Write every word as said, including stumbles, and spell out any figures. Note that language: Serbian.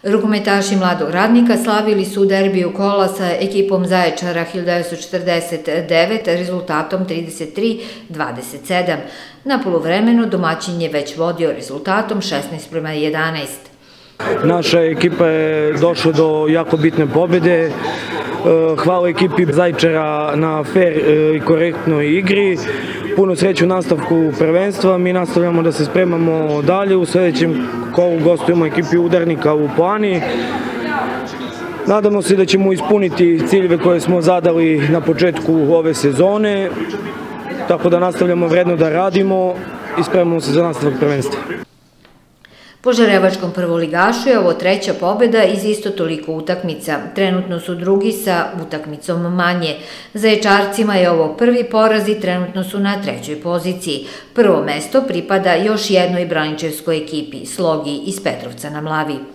Rukometaši Mladog Radnika slavili su derbiju kola sa ekipom Zaječara hiljadu devetsto četrdeset devet rezultatom trideset tri dvadeset sedam. Na poluvremenu domaćin je već vodio rezultatom šesnaest prema jedanaest. Naša ekipa je došla do jako bitne pobjede. Hvala ekipi Zaječara na fair i korektnoj igri. Puno sreće u nastavku prvenstva. Mi nastavljamo da se spremamo dalje. U sljedećem kolu gostujemo ekipi Udarnika u Plani. Nadamo se da ćemo ispuniti ciljeve koje smo zadali na početku ove sezone. Tako da nastavljamo vredno da radimo i spremamo se za nastavak prvenstva. Požarevačkom prvoligašu je ovo treća pobjeda iz isto toliko utakmica. Trenutno su drugi sa utakmicom manje. Zaječarcima je ovo prvi poraz i trenutno su na trećoj poziciji. Prvo mesto pripada još jednoj braničevskoj ekipi, Slogi iz Petrovca na Mlavi.